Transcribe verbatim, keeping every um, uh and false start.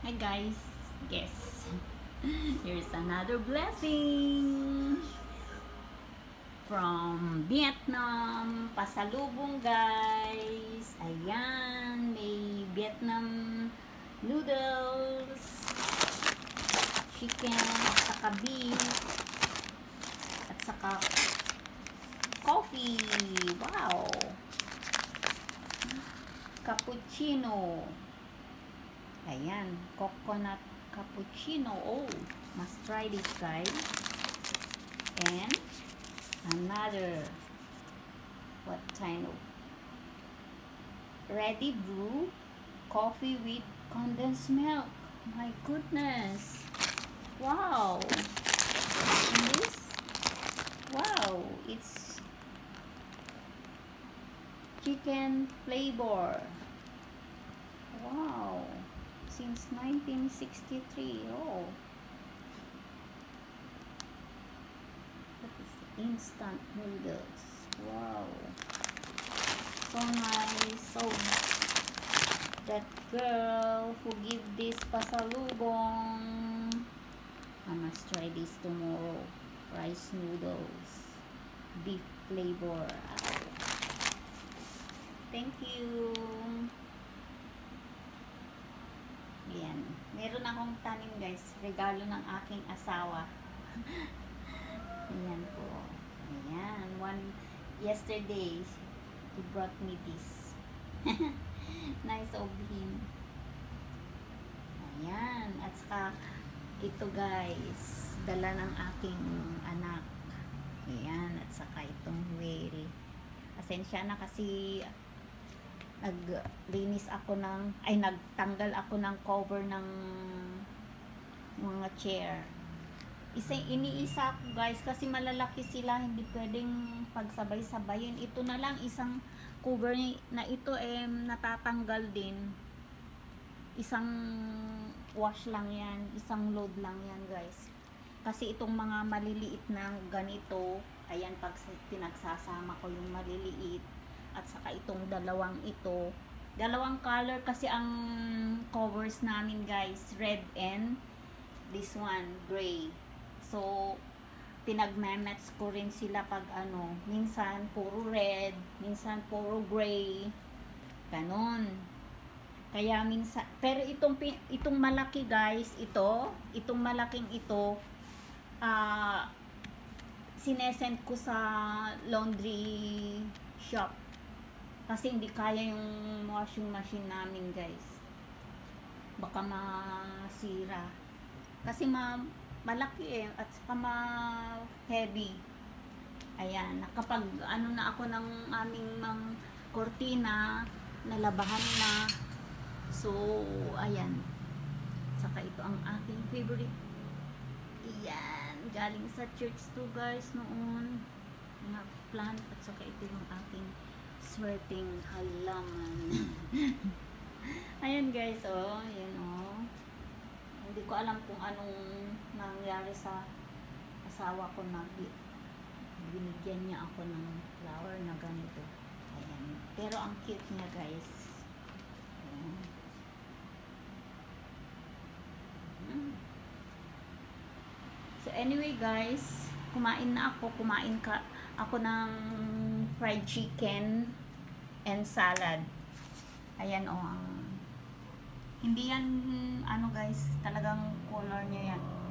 Hi guys, guess. Here's another blessing from Vietnam. Pasalubong guys. Ayan, may Vietnam noodles, chicken, at saka beef, at saka coffee. Wow! Cappuccino. Ayan, coconut cappuccino. Oh, must try this guys. And another, what kind of ready brew coffee with condensed milk. My goodness. Wow. And this, wow, it's chicken flavor. Wow. Since nineteen sixty-three. Oh. That is instant noodles. Wow. So nice. So that girl who give this pasalubong, I must try this tomorrow. Rice noodles. Beef flavor. Wow. Thank you. Ayan. Meron akong tanim guys. Regalo ng aking asawa. Ayan po. Ayan. One, yesterday, he brought me this. Nice of him. Ayan. At saka, ito guys, dala ng aking anak. Ayan. At saka itong whale. Asensya na kasi naglinis ako ng, ay nagtanggal ako ng cover ng mga chair. Isa, iniisa ako guys kasi malalaki sila, hindi pwedeng pagsabay-sabayin. Ito na lang isang cover na ito eh natatanggal din. Isang wash lang yan, isang load lang yan guys. Kasi itong mga maliliit na ganito, ayan pag pinagsasama ko yung maliliit at saka itong dalawang ito, dalawang color kasi ang covers namin guys, red and this one gray. So pinagme-match ko rin sila pag ano, minsan puro red, minsan puro gray, ganon. Kaya minsan, pero itong itong malaki guys, ito itong malaking ito ah uh, sinesend ko sa laundry shop kasi hindi kaya yung washing machine namin guys, baka masira kasi ma malaki eh at saka ma heavy. Ayan, nakapag ano na ako ng aming mang kortina, nalabahan na. So ayan, saka ito ang aking favorite. Ayan, galing sa church to guys noon, mga plant. At saka ito yung aking swerteng halaman. Ayan guys, oh, ayan oh. Hindi ko alam kung anong nangyari sa asawa ko na binigyan niya ako ng flower na ganito. Ayan, pero ang cute niya guys. Ayan. So anyway guys, kumain na ako, kumain ka ako ng fried chicken and salad. Ayan o, oh, hindi yan ano guys, talagang color niya yan.